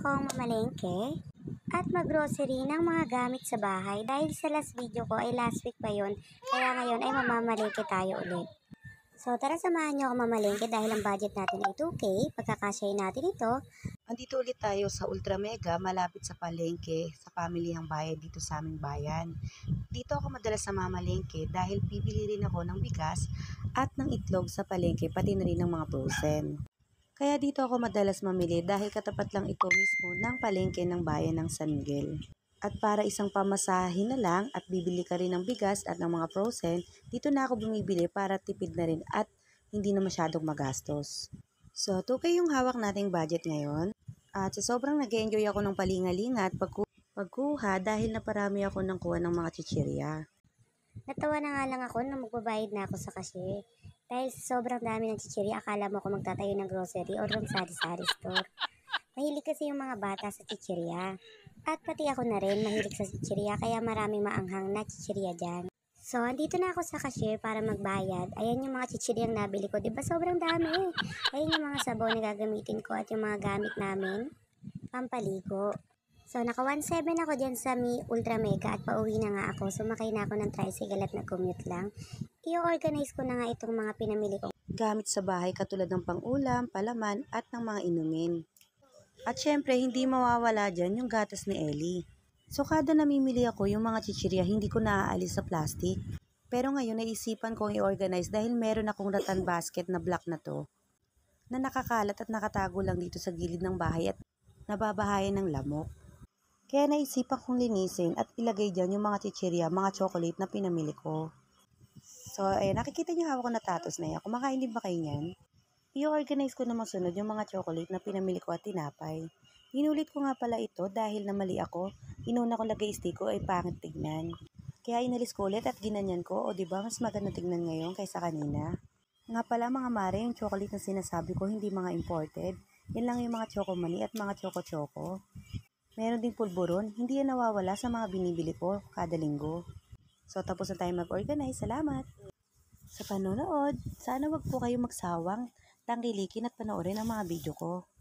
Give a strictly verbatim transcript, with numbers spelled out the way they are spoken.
akong mamalengke at maggrocery ng mga gamit sa bahay dahil sa last video ko ay last week pa yun, kaya ngayon ay mamamalengke tayo ulit. So tara, samahan nyo ako mamalengke dahil ang budget natin ay two K, pagkakasyahin natin ito. Andito ulit tayo sa Ultra Mega, malapit sa palengke, sa pamilyang bayan dito sa aming bayan. Dito ako madalas sa mamalengke dahil bibili rin ako ng bigas at ng itlog sa palengke, pati na rin ng mga frozen. Kaya dito ako madalas mamili dahil katapat lang ito mismo ng palengke ng bayan ng San Miguel. At para isang pamasahin na lang at bibili ka rin ng bigas at ng mga frozen, dito na ako bumibili para tipid na rin at hindi na masyadong magastos. So, two K yung hawak nating budget ngayon. At sa sobrang nag-enjoy ako ng palingalinga at pagku pagkuha dahil naparami ako ng kuha ng mga chichirya. Natawa na nga lang ako nung magbabayad na ako sa cashier. Dahil sa sobrang dami ng chichirya, akala mo ako magtatayo ng grocery or ng sari-sari store. Mahilig kasi yung mga bata sa chichirya. At pati ako na rin mahilig sa chichirya, kaya maraming maanghang na chichirya dyan. So, andito na ako sa cashier para magbayad. Ayan yung mga chichiryang nabili ko. Diba sobrang dami? Ayan yung mga sabaw na gagamitin ko at yung mga gamit namin pampaligo. So, naka one seven ako dyan sa Mi Ultra Mega at pauwi na nga ako. Sumakay na ako ng tricycle at nag-commute lang. I-organize ko na nga itong mga pinamili ko Gamit sa bahay katulad ng pang-ulam, palaman at ng mga inumin. At syempre, hindi mawawala dyan yung gatas ni Ellie. So, kada namimili ako yung mga chichirya, hindi ko naaalis sa plastic. Pero ngayon, naisipan kong i-organize dahil meron akong rattan basket na black na to, na nakakalat at nakatago lang dito sa gilid ng bahay at nababahayan ng lamok. Kaya naisipan kong linisin at ilagay dyan yung mga chichirya, mga chocolate na pinamili ko. So, ayan, nakikita niyo hawak ko na tatos na yan. Kumakain din ba kayo niyan? I-organize ko na masunod yung mga chocolate na pinamili ko at tinapay. Inulit ko nga pala ito dahil namali ako. Inuna ko lagay stick ko ay pangit tignan. Kaya inalis ko ulit at ginanyan ko. O diba mas maganda tignan ngayon kaysa kanina. Nga pala mga mare, yung chocolate na sinasabi ko hindi mga imported. Yan lang yung mga choco mani at mga choco choco. Meron ding pulburon, hindi yan nawawala sa mga binibili ko kada linggo. So tapos na tayo mag-organize. Salamat sa panonood. Sana wag po kayo magsawang tangkilikin at panoorin ang mga video ko.